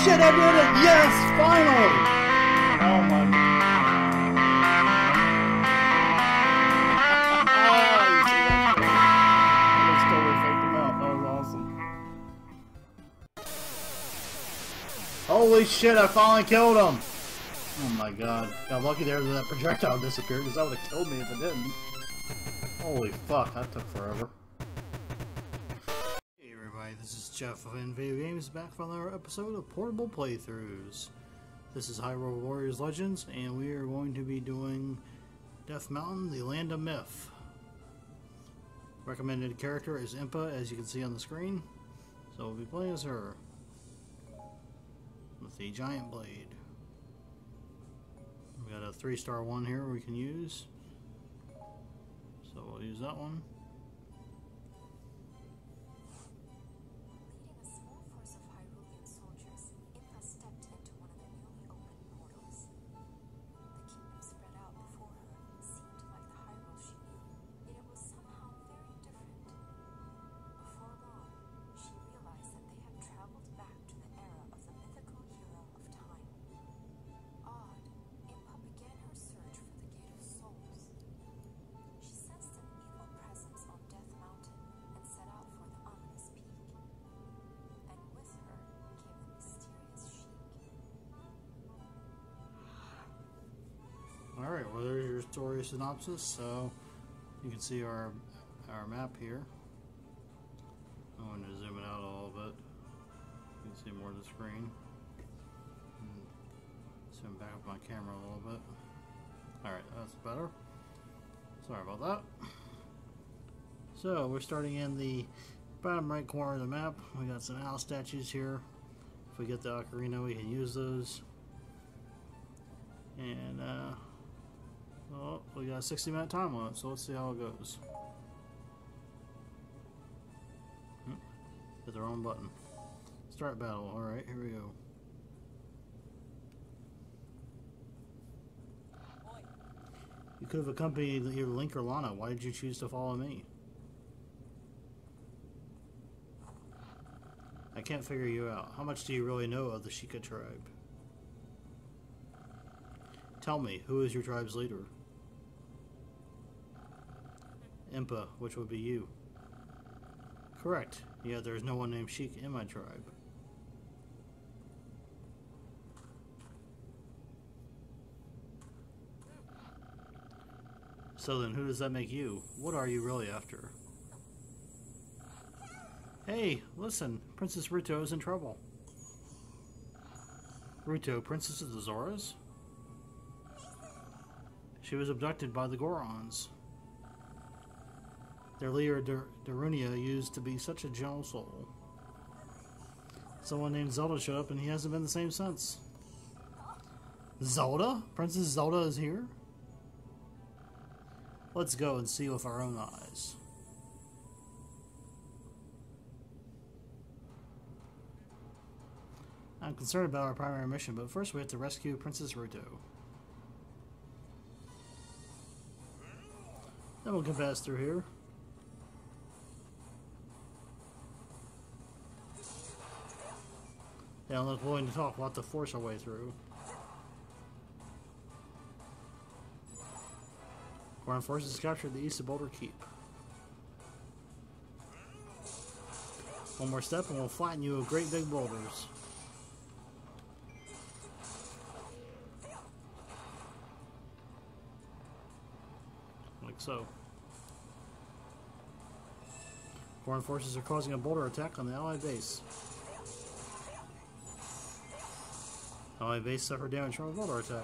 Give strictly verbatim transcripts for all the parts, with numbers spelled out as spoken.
shit, I did it! Yes, finally! Oh my god. I just totally faked him out. That was awesome. Holy shit, I finally killed him! Oh my god. Got lucky there that that projectile disappeared because that would have killed me if it didn't. Holy fuck, that took forever. Hey everybody, this is Jeff of N V G Games back for another episode of Portable Playthroughs. This is Hyrule Warriors Legends, and we are going to be doing Death Mountain, the Land of Myth. Recommended character is Impa, as you can see on the screen. So we'll be playing as her. With the giant blade. We got a three star one here we can use. So we'll use that one. Leading a small force of Hyrulean soldiers, Impa stepped into one of the newly opened portals. The kingdom spread out before her seemed like the Hyrule she knew, yet it was somehow very different. Before long, she realized that they had traveled back to the era of the mythical hero of time. Awed, Impa began her search for the Gate of Souls. She sensed an evil presence on Death Mountain and set out for the ominous peak. And with her came the mysterious Sheik. Alright, well there's your story synopsis. So you can see our our map here. I'm going to zoom it out a little bit. You can see more of the screen. And zoom back up my camera a little bit. Alright, that's better. Sorry about that. So we're starting in the bottom right corner of the map. We got some owl statues here. If we get the ocarina, we can use those. And uh, well, we got a sixty minute time limit, so let's see how it goes. Hmm, hit the wrong button. Start battle. All right, here we go. You could have accompanied either Link or Lana. Why did you choose to follow me? I can't figure you out. How much do you really know of the Sheikah tribe? Tell me, who is your tribe's leader? Impa, which would be you. Correct. Yeah, there is no one named Sheik in my tribe. So then, who does that make you? What are you really after? Hey, listen, Princess Ruto is in trouble. Ruto, Princess of the Zoras? She was abducted by the Gorons. Their leader, Dar Darunia, used to be such a gentle soul. Someone named Zelda showed up and he hasn't been the same since. Zelda? Princess Zelda is here? Let's go and see with our own eyes. I'm concerned about our primary mission, but first we have to rescue Princess Ruto. Then we can pass through here. Yeah, I'm not willing to talk. We'll have to force our way through. Goron forces captured the east of Boulder Keep. One more step and we'll flatten you with great big boulders. Like so. Foreign forces are causing a boulder attack on the Allied base. Allied base suffered damage from a boulder attack.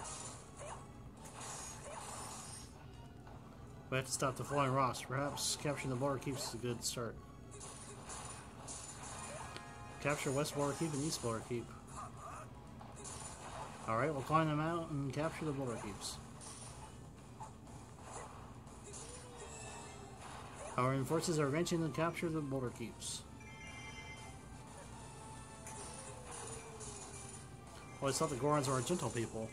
We have to stop the flying rocks. Perhaps capturing the boulder keeps is a good start. Capture West Boulder Keep and East Boulder Keep. Alright, we'll climb them out and capture the boulder keeps. Our forces are advancing to capture the boulder keeps. Well, I thought the Gorons were gentle people.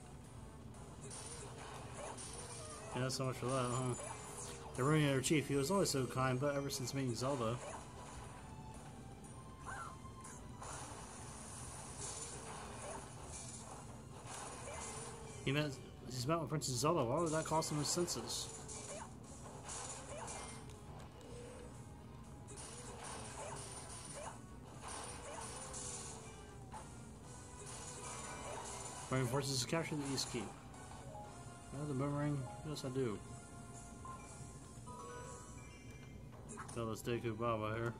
Yeah, so much for that, huh? The ruining their chief, he was always so kind, but ever since meeting Zelda. He met, he's met with Princess Zelda. Why would that cost him his senses? Fighting forces to capture the East Keep. Oh, the boomerang? Yes, I do. Tell us Deku Baba here.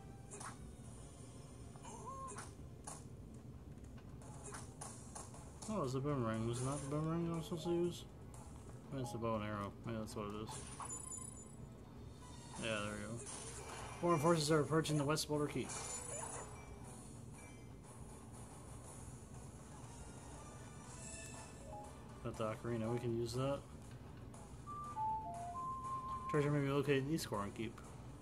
Oh, it's a boomerang. Was it not the boomerang I was supposed to use? Maybe it's the bow and arrow. Maybe that's what it is. Yeah, there you go. Foreign forces are approaching the West Boulder Keep. Got the ocarina, we can use that. Treasure may be located in the East Corn Keep.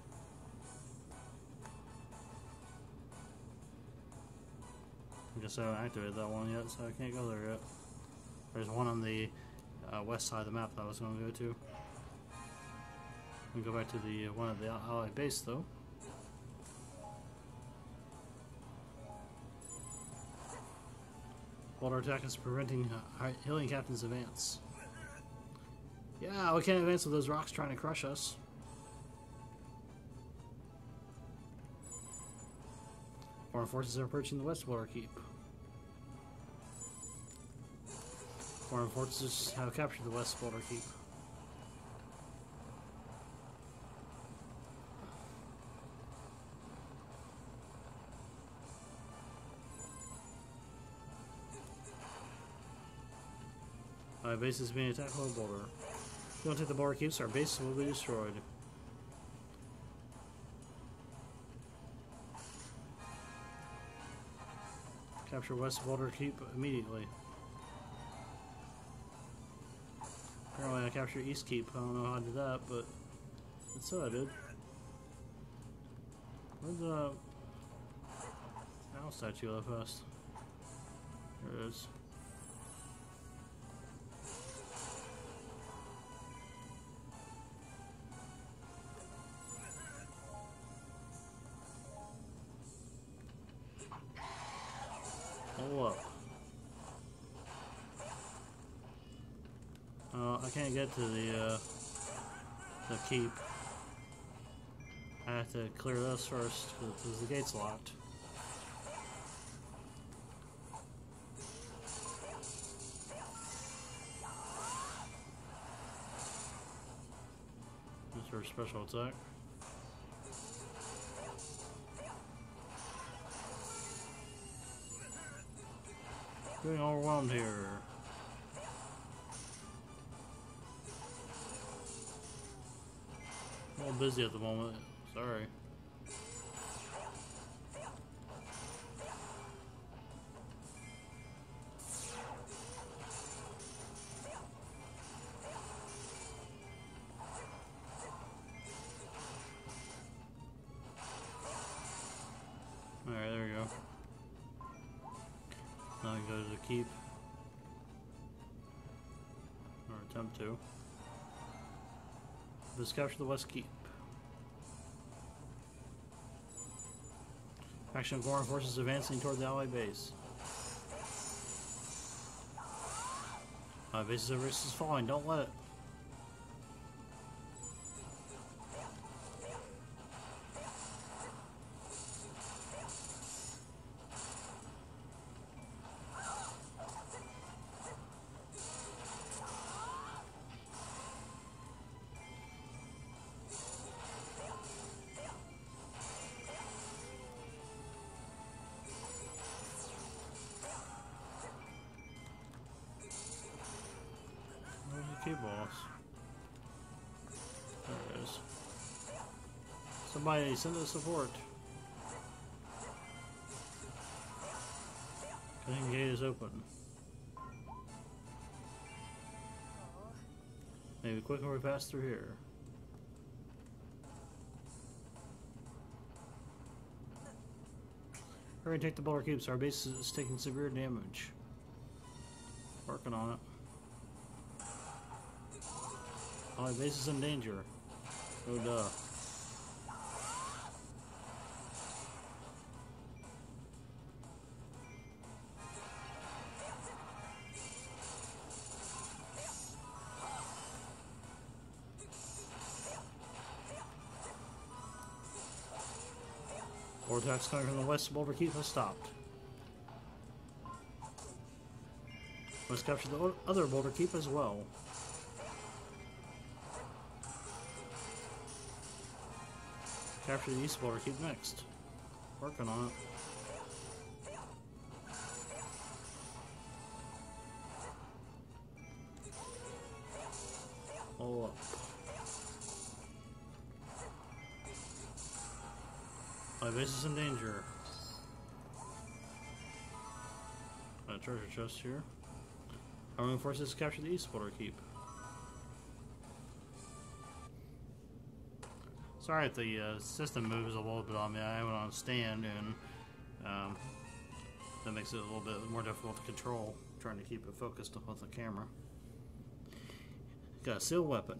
I guess I haven't activated that one yet, so I can't go there yet. There's one on the uh, west side of the map that I was going to go to. We can go back to the uh, one at the ally base though. Water attack is preventing uh, healing captain's advance. Yeah, we can't advance with those rocks trying to crush us. Foreign forces are approaching the West Water Keep. Foreign forces have captured the West Water Keep. My base is being attacked by a boulder. If we don't take the boulder keeps, our base will be destroyed. Capture West Boulder Keep immediately. Apparently I captured East Keep. I don't know how I did that, but that's what I did. Where's the owl statue left past? There it is. Hold up. Uh, I can't get to the uh, the keep. I have to clear this first because the gate's locked. This is for special attack. Getting overwhelmed here. I'm a little busy at the moment. Sorry. Alright, there we go. Now we go to the keep. Or attempt to. Let's capture the West Keep. Action of foreign forces advancing toward the Allied base. My base is is falling, don't let it. Key boss. There it is. Somebody send us support. Cutting gate is open. Maybe quicker we pass through here. Hurry and take the boulder keeps. Our base is taking severe damage. Working on it. Oh, the base is in danger. Oh, duh. Four attacks coming from the west boulder keep has stopped. Let's capture the other boulder keep as well. Capture the east boulder keep next. Working on it. All up. My base is in danger. A treasure chest here. Our own forces capture the east boulder keep. Sorry if the uh, system moves a little bit on me. I have it on a stand, and um, that makes it a little bit more difficult to control. Trying to keep it focused with the camera. Got a sealed weapon.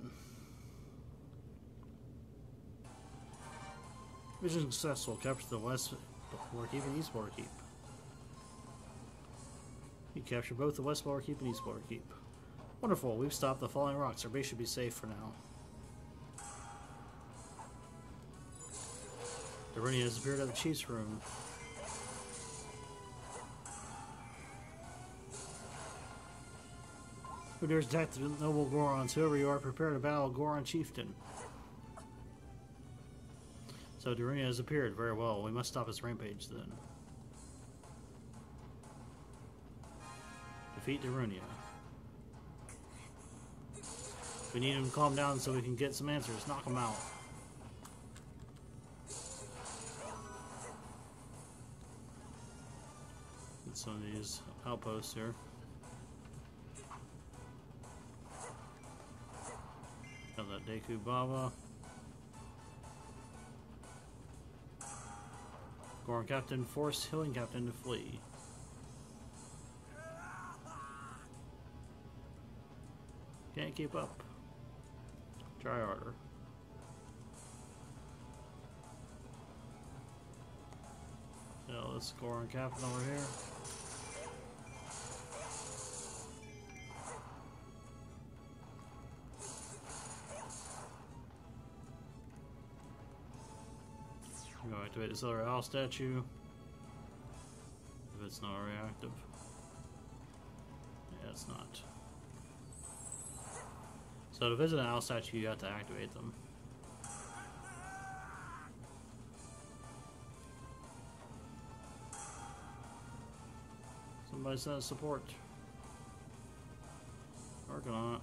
Mission successful. Capture the west boulder keep and east boulder keep. You capture both the west boulder keep and east boulder keep. Wonderful. We've stopped the falling rocks. Our base should be safe for now. Darunia has appeared at the chief's room. Who dares attack the noble Gorons? Whoever you are, prepare to battle Goron chieftain. So Darunia has appeared. Very well. We must stop his rampage then. Defeat Darunia. We need him to calm down so we can get some answers. Knock him out. Get some of these outposts here. Got that Deku Baba. Goron Captain, force Healing Captain to flee. Can't keep up. Try harder. Yeah, let's Goron Captain over here. I'm going to activate this other owl statue. If it's not reactive. Yeah, it's not. So to visit an owl statue, you have to activate them. Somebody says support. Working on it.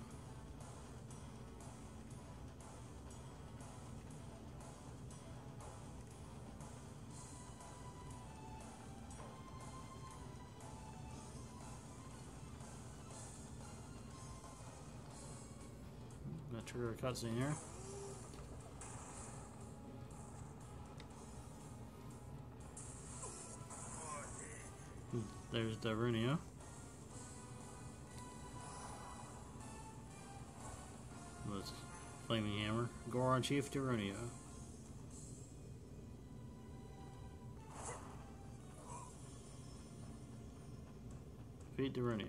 Gonna trigger a cutscene here. There's Darunia. With Flaming Hammer. Goron Chief Darunia. Defeat Darunia.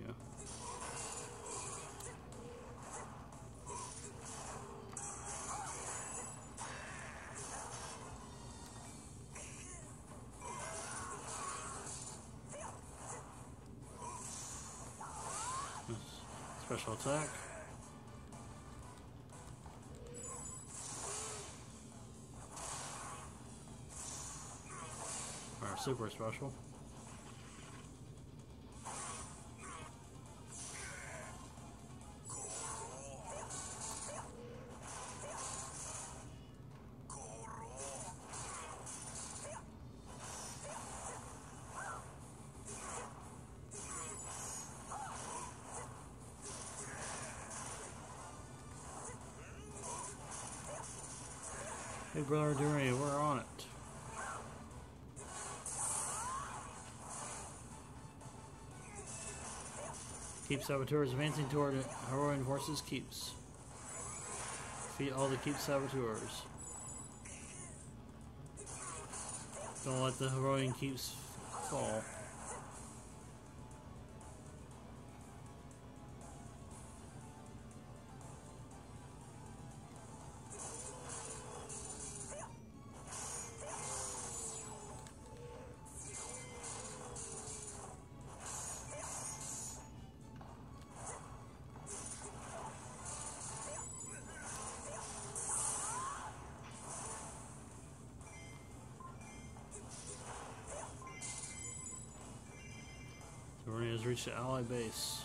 Special attack. Or super special. Hey brother Darunia, we're on it. Keep saboteurs advancing toward Hyrule Forces keeps. Defeat all the keep saboteurs. Don't let the Hyrule keeps fall. has reached the Ally base.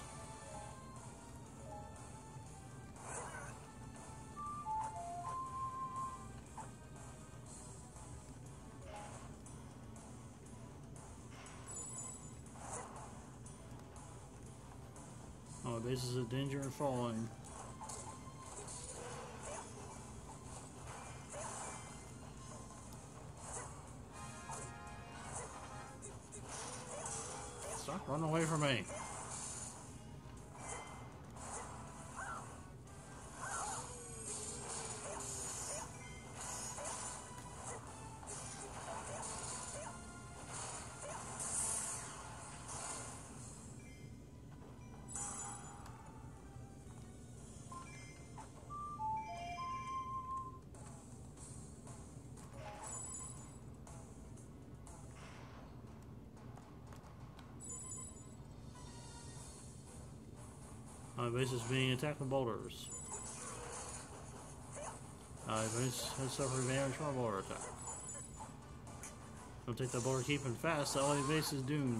Ally base is in danger of falling. Stop running away from me. My base is being attacked by boulders. My base has suffered damage from a boulder attack. Don't take the boulder keeping fast, the Ally base is doomed.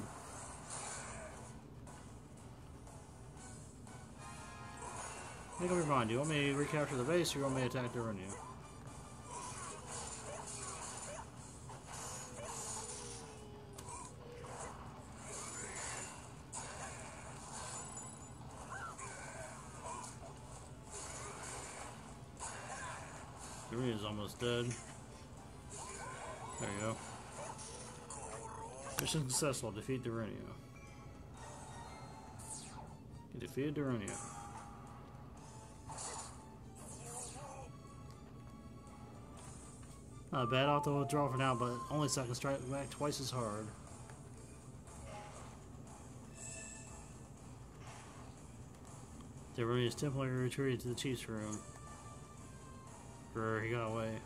Make up your mind, do you want me to recapture the base or you want me to attack the Runia? Is almost dead. There you go. Mission successful. Defeat the Runia. You defeated the Runia. Not bad. I'll have to withdraw for now, but only so I can strike back twice as hard. The Runia is temporarily retreated to the Chief's room. He got away.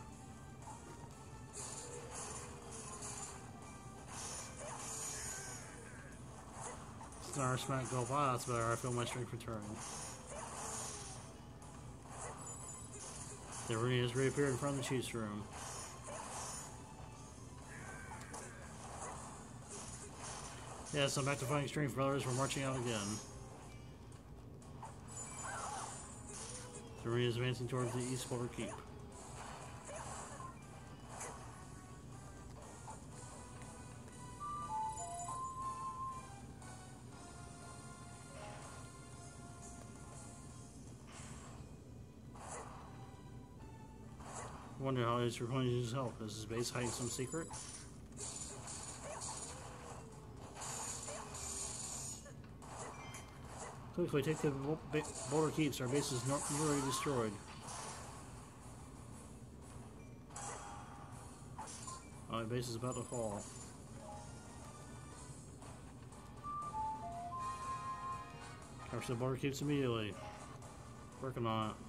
Star smack go by, that's better. I feel my strength returning. The Runia has reappeared in front of the Chief's room. Yes, I'm back to fighting strength, brothers. We're marching out again. The Runia is advancing towards the East Boulder Keep. I wonder how he's going to use his help. Is his base hiding some secret? Quickly, take the boulder keeps. Our base is nearly destroyed. Our base is about to fall. Capture the boulder keeps immediately. Working on it.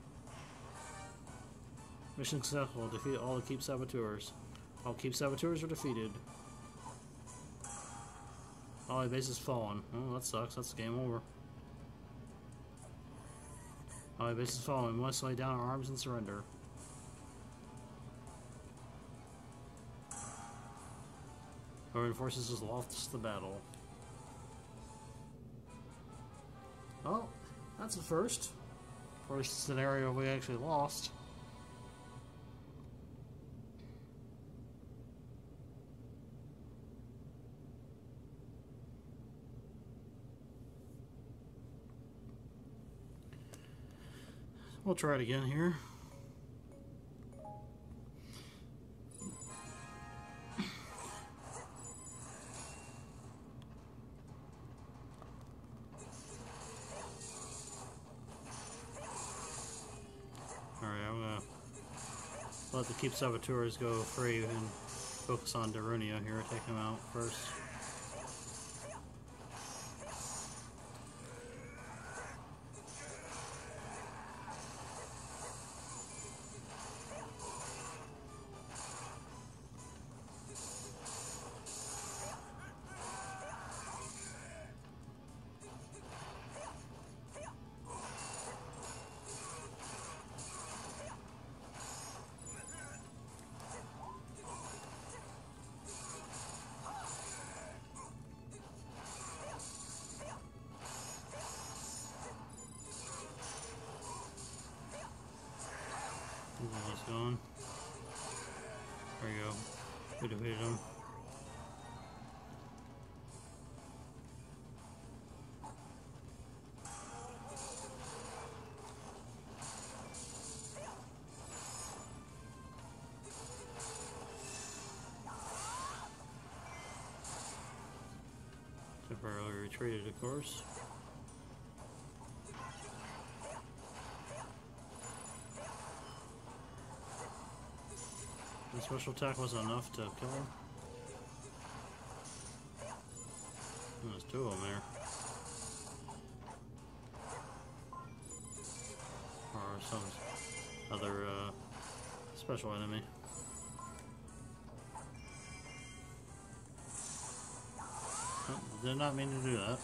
Mission successful. Defeat all the keep saboteurs. All keep saboteurs are defeated. All the base is fallen. Oh, that sucks. That's game over. All the base is fallen. We must lay down our arms and surrender. Our forces has lost the battle. Well, that's the first. First scenario we actually lost. We'll try it again here. Alright, I'm gonna let the keep saboteurs go free and focus on Darunia here, take him out first. Almost gone. There you go. We defeated him. Temporarily retreated, of course. The special attack wasn't enough to kill him. And there's two of them there. Or some other uh, special enemy. Oh, did not mean to do that.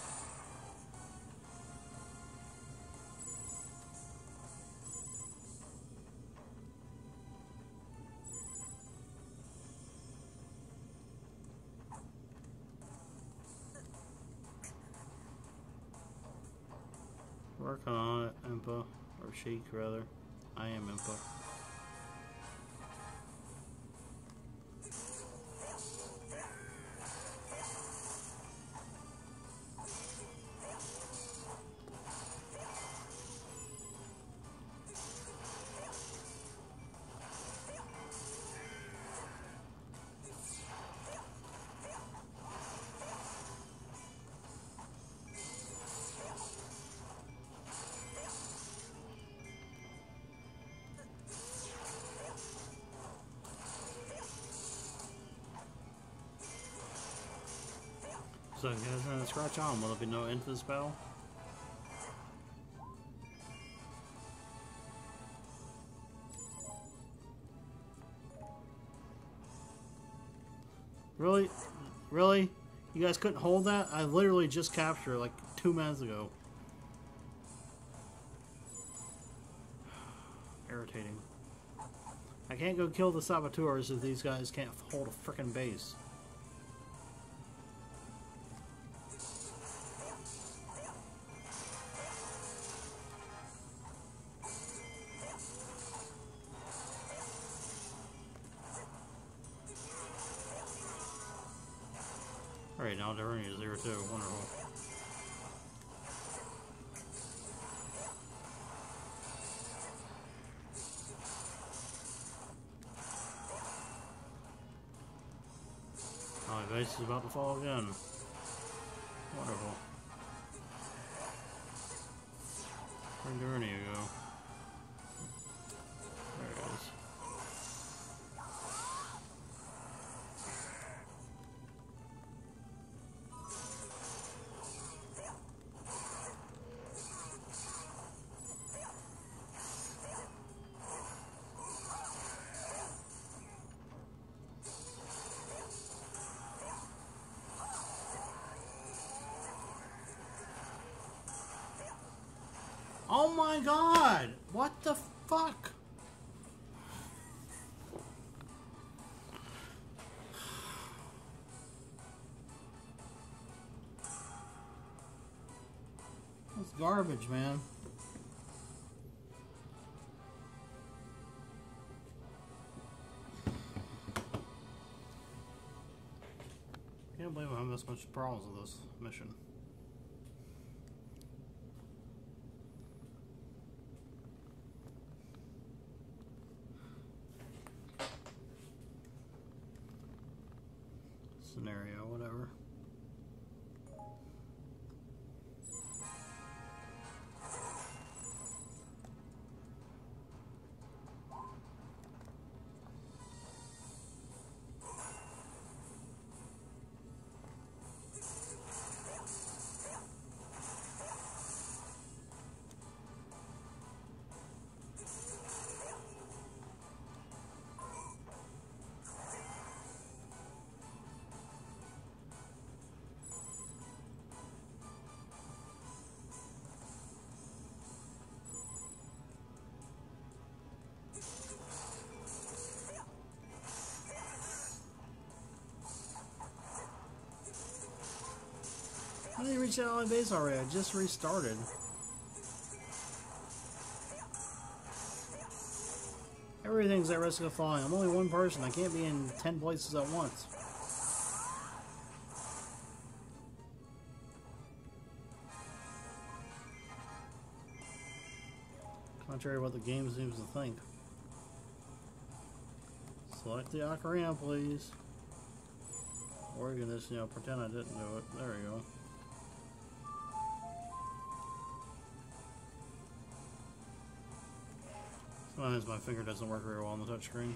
Working on it, Impa. Or Sheik, rather. I am Impa. So, guys, uh, scratch on. Will there be no end to the spell? Really? Really? You guys couldn't hold that? I literally just captured it like two minutes ago. Irritating. I can't go kill the saboteurs if these guys can't hold a frickin' base. Alright, now they're running to zero two. Wonderful. Oh, my base is about to fall again. Wonderful. Where'd Gurney go? There it is. Oh my god! What the fuck? That's garbage, man. I can't believe I'm having this much problems with this mission. Scenario, whatever. How did you reach that ally base already? I just restarted. I Everything's at risk of falling. I'm only one person. I can't be in ten places at once. Contrary to what the game seems to think. Select the ocarina, please. Or you can just, you know, pretend I didn't do it. There we go. Sometimes my finger doesn't work very well on the touchscreen.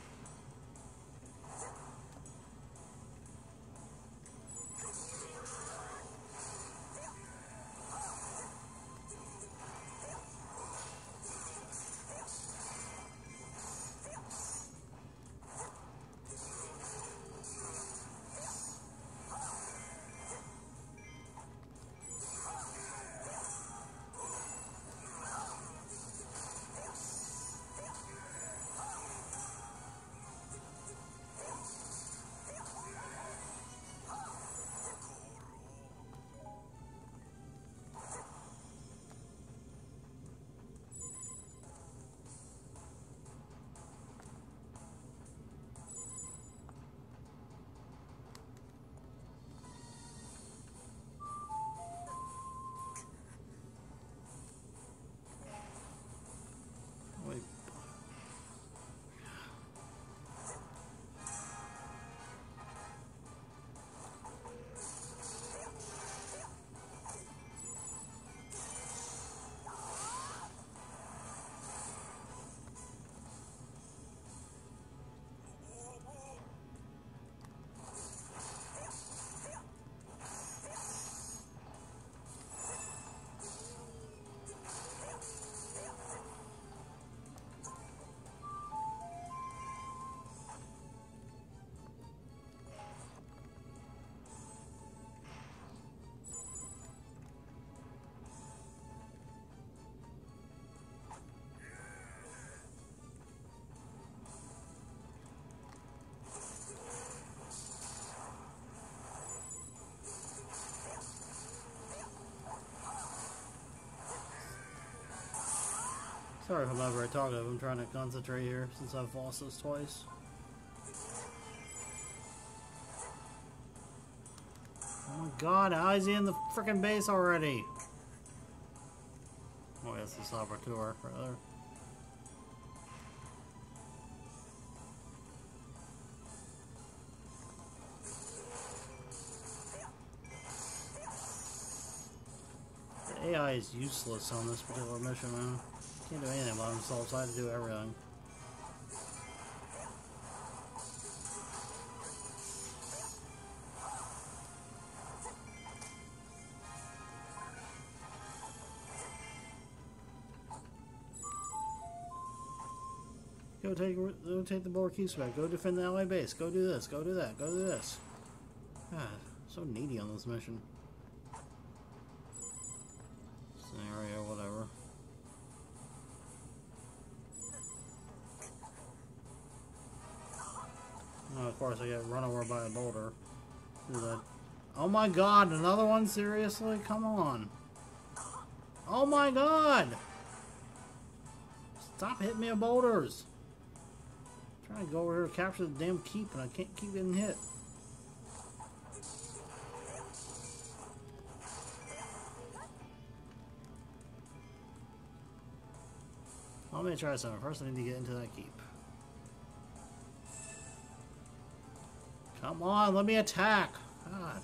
Wait. Sorry if I'm not very talkative. I'm trying to concentrate here since I've lost this twice. Oh my god, how is he in the freaking base already? Oh, that's the saboteur, rather. The A I is useless on this particular mission, man. Can't do anything by themselves, so I had to do everything. Go take, go take the board keys back. Go defend the ally base. Go do this. Go do that. Go do this. God, so needy on this mission. Scenario, whatever. Oh, of course, I get run over by a boulder. Do that. Oh my god, another one? Seriously? Come on. Oh my god! Stop hitting me with boulders. I'm trying to go over here to capture the damn keep and I can't keep getting hit. Let me try something. First, I need to get into that keep. Come on, let me attack! God.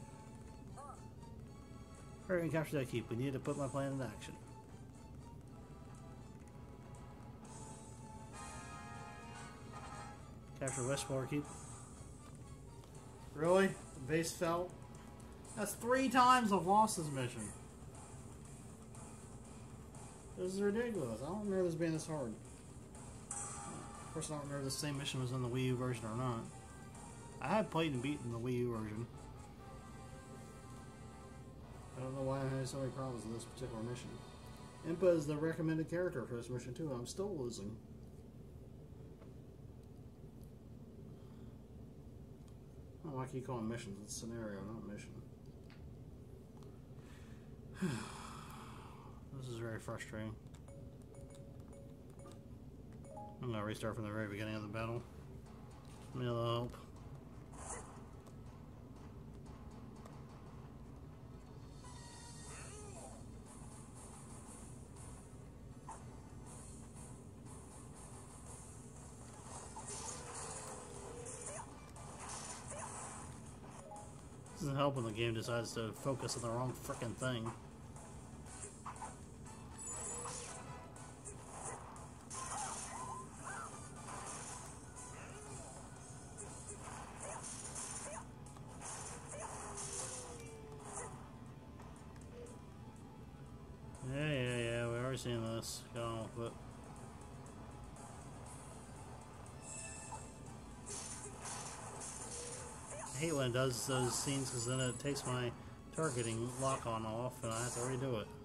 Hurry and capture that keep. We need to put my plan into action. Capture Westport keep. Really? The base fell? That's three times I've lost this mission. This is ridiculous. I don't remember this being this hard. Of course, I don't remember if the same mission was in the Wii U version or not. I had played and beaten the Wii U version. I don't know why I'm having so many problems with this particular mission. Impa is the recommended character for this mission too. I'm still losing. I don't know why I keep calling missions. It's scenario, not mission. This is very frustrating. I'm gonna restart from the very beginning of the battle. Let me help. Doesn't help when the game decides to focus on the wrong frickin' thing. Yeah, yeah, yeah, we already seen this. Get on with it. I hate when it does those scenes because then it takes my targeting lock on off and I have to redo it.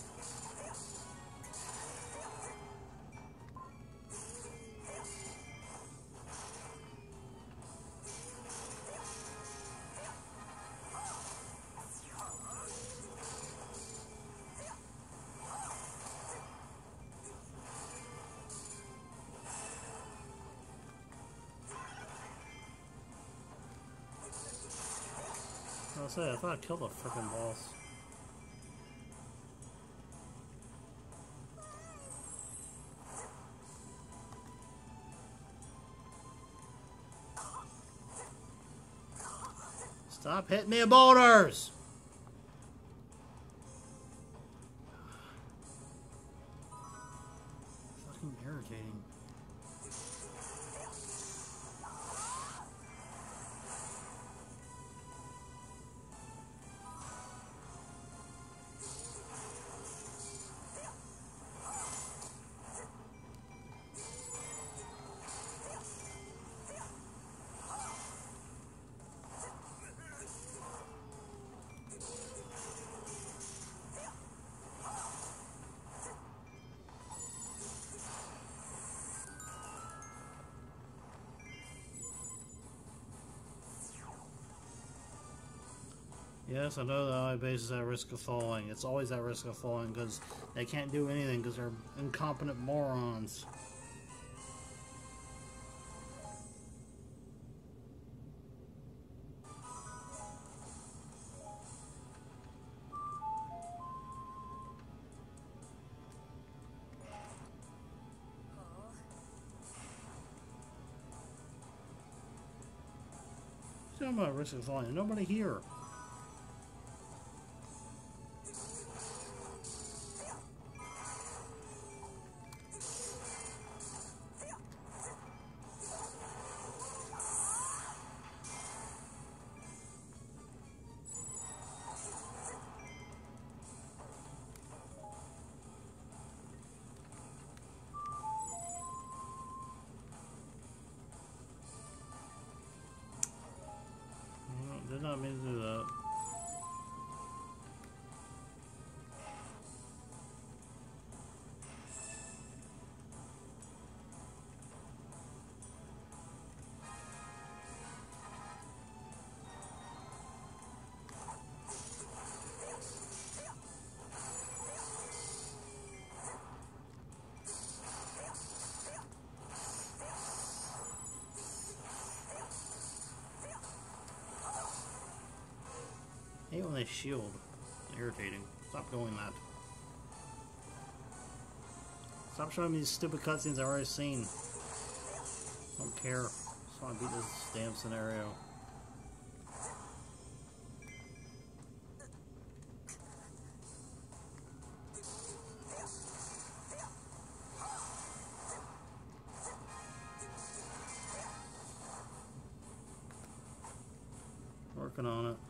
I was saying, I thought I killed the frickin' boss. Stop hitting me with boulders! Fucking irritating. Yes, I know the ally base is at risk of falling. It's always at risk of falling because they can't do anything because they're incompetent morons. Talking about risk of falling. There's nobody here. Did not mean to do that. I hate when they shield. It's irritating. Stop doing that. Stop showing me these stupid cutscenes I've already seen. Don't care. Just want to beat this damn scenario. Working on it.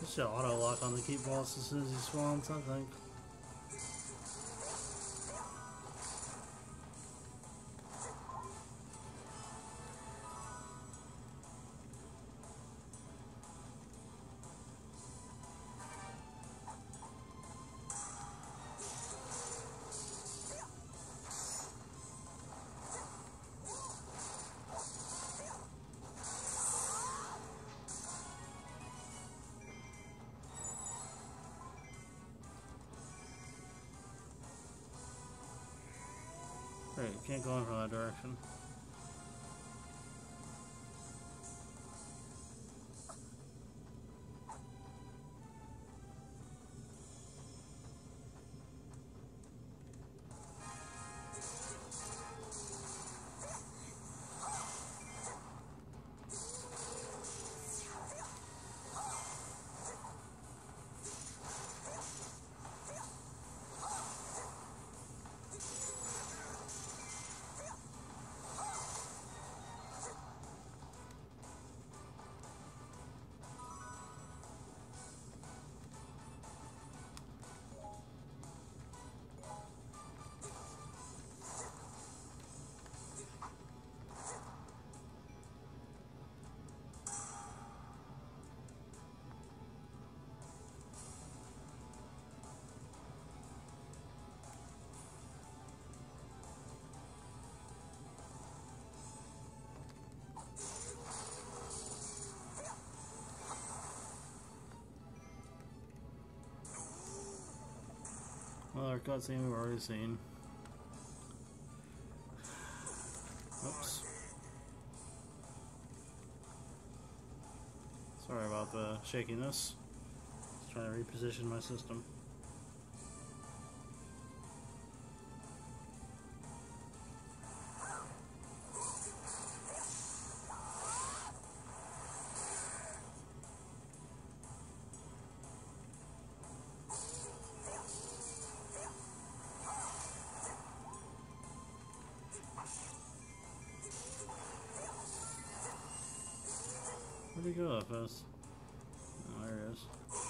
This should auto lock on the keep boss as soon as he spawns, I think. Great, can't go in from that direction. Another cutscene we've already seen. Oops. Sorry about the shakiness. Just trying to reposition my system. Where'd he go, F S? Oh, there he is.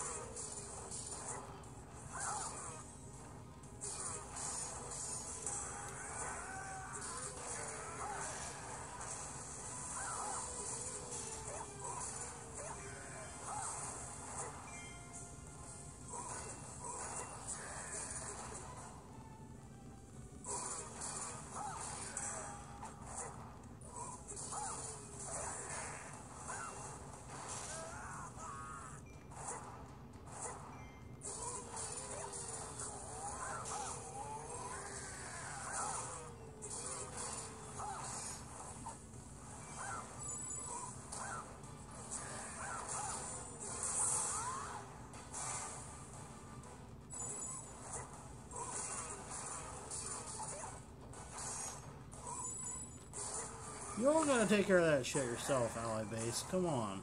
You all gotta take care of that shit yourself, ally base. Come on.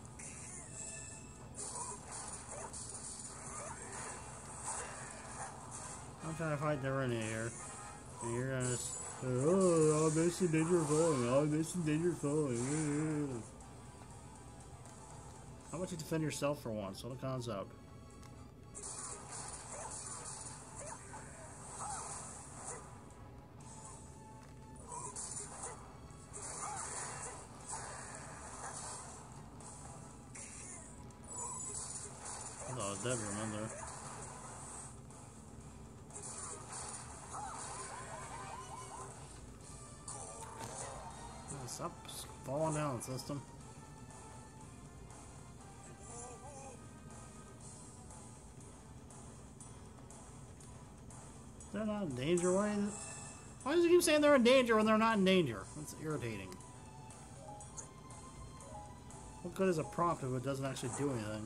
I'm trying to fight the Rennie here. And you're gonna just, oh, I'm missing danger falling. I'm missing danger falling. How about you defend yourself for once? What a concept. Oh, dead room in there. Oh, stop falling down, system. They're not in danger. Why, why does he keep saying they're in danger when they're not in danger? That's irritating. What good is a prompt if it doesn't actually do anything?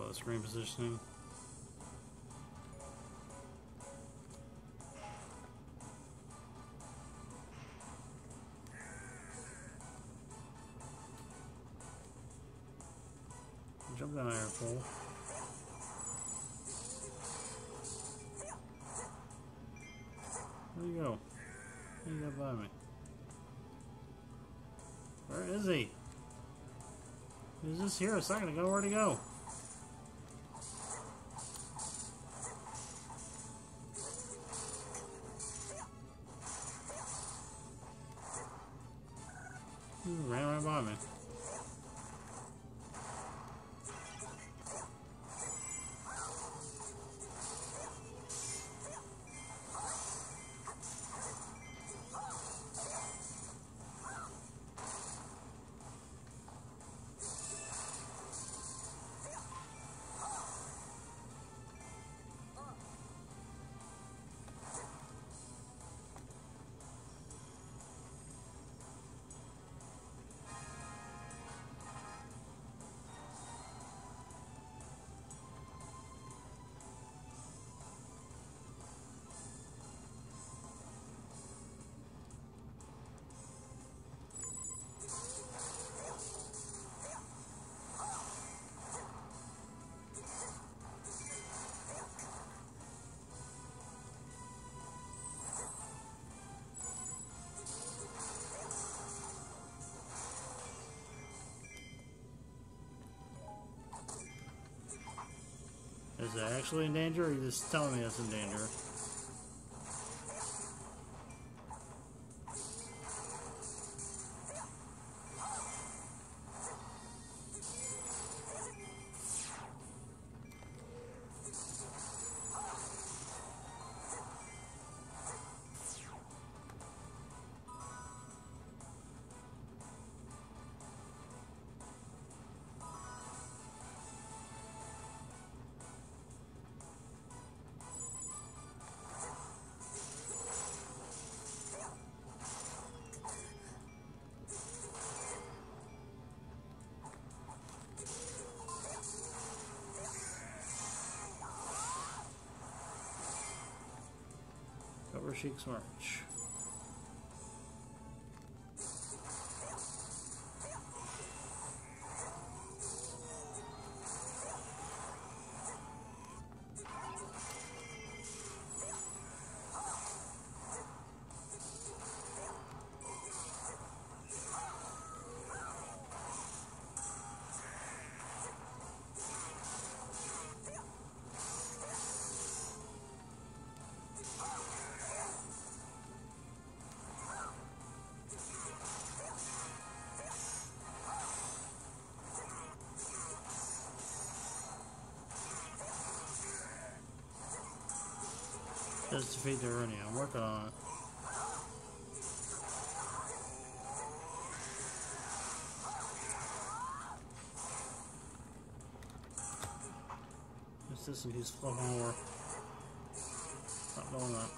uh, screen positioning. Jump down there, fool. Where you go? Where you got by me? Where is he? He was just here a second ago. Where'd he go? He ran right by me. Is it actually in danger, or are you just telling me it's in danger? Cover Sheik's march. Just defeat the Rooney. I'm working on it. This system keeps floating over. Not doing that.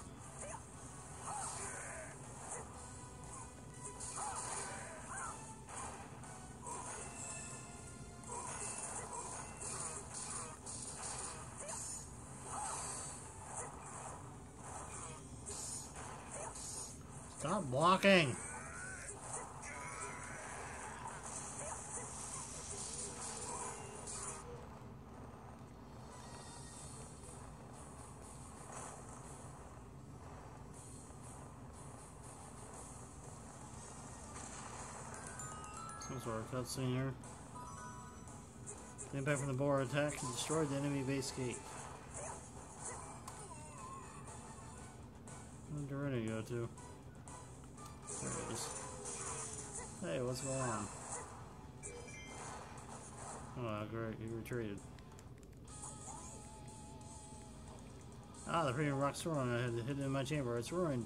Stop blocking! Some sort of cutscene here. The impact from the boar attack destroyed the enemy base gate. Where'd the Rennie go to? There it is. Hey, what's going on? Oh, great, he retreated. Ah, the premium rock stone I had hidden in my chamber. It's ruined.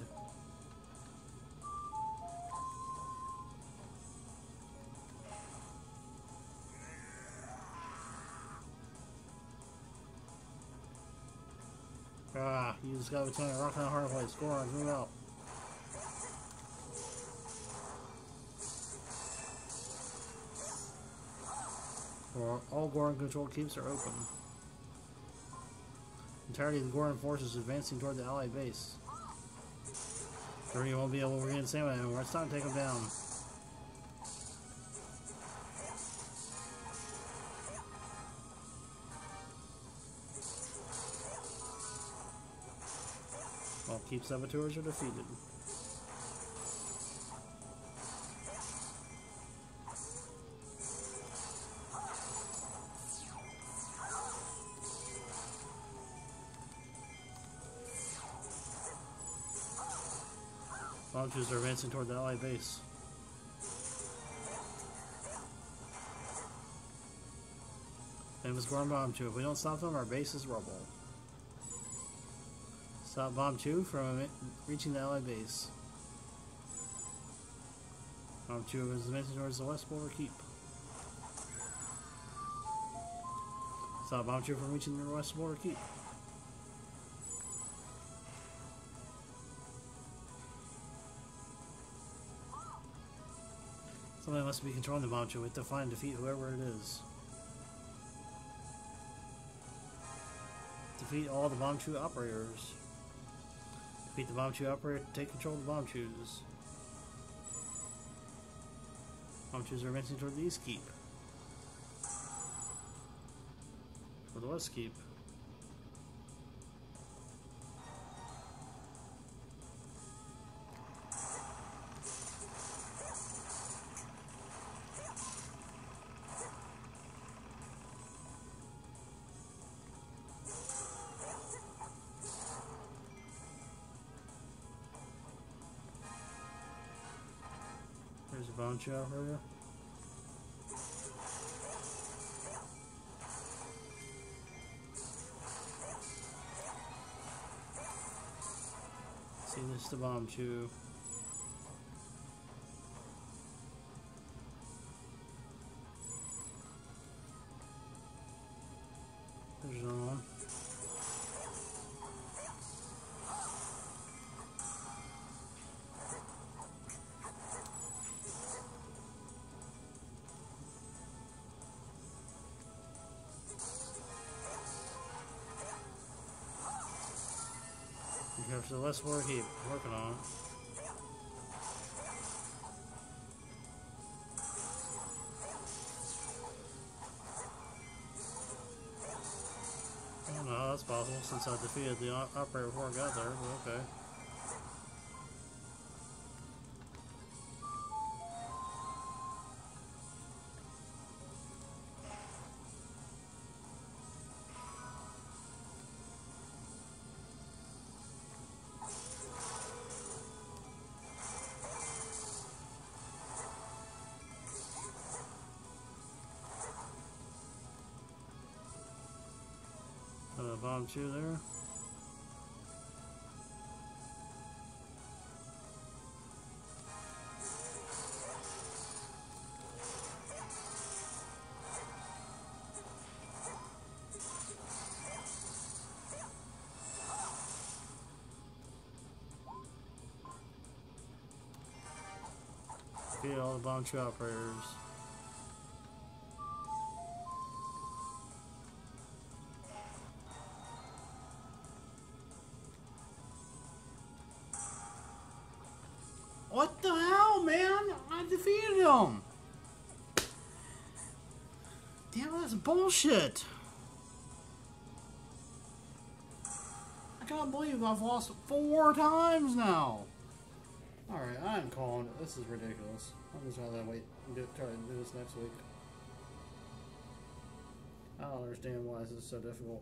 Ah, you just got between a rock and a hard place. Go on, move out. Or all Goron controlled keeps are open. Entirety of the Goron forces advancing toward the Allied base. Journey won't be able to regain stamina anymore. It's time to take them down. All keep saboteurs are defeated. Bomb troops are advancing toward the Allied base. Famous Goron Bomb two. If we don't stop them, our base is rubble. Stop Bomb two from reaching the Allied base. Bomb two is advancing towards the West Border Keep. Stop Bomb two from reaching the West Border Keep. Somebody must be controlling the Bomb two. We have to find and defeat whoever it is. Defeat all the Bomb two operators. Defeat the Bomb two operator to take control of the Bomb twos. Bomb twos are advancing toward the East Keep. Or the West Keep. There's a Bomb two operator. See, this is the Bomb two. There's another one. Here's the West Border Keep. Working on it. I don't know how that's possible since I defeated the operator before I got there, but okay. Uh, Bomb two there. Defeat all the Bomb two operators. What the hell, man? I defeated him! Damn, that's bullshit! I can't believe I've lost four times now! Alright, I'm calling it. This is ridiculous. I'm just gonna wait and do, try to do this next week. I don't understand why this is so difficult.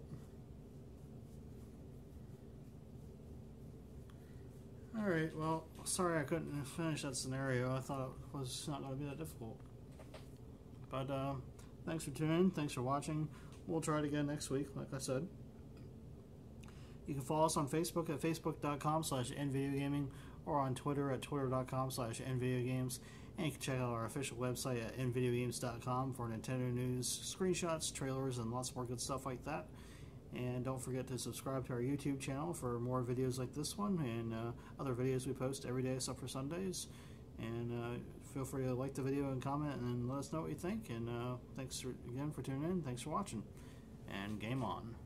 Alright, well, sorry I couldn't finish that scenario. I thought it was not going to be that difficult. But, uh, thanks for tuning in. Thanks for watching. We'll try it again next week, like I said. You can follow us on Facebook at facebook.com slash nvideogaming or on Twitter at twitter.com slash nvideogames. And you can check out our official website at nvideogames dot com for Nintendo news, screenshots, trailers, and lots more good stuff like that. And don't forget to subscribe to our YouTube channel for more videos like this one and uh, other videos we post every day except for Sundays. And uh, feel free to like the video and comment and let us know what you think. And uh, thanks for, again for tuning in. Thanks for watching. And game on.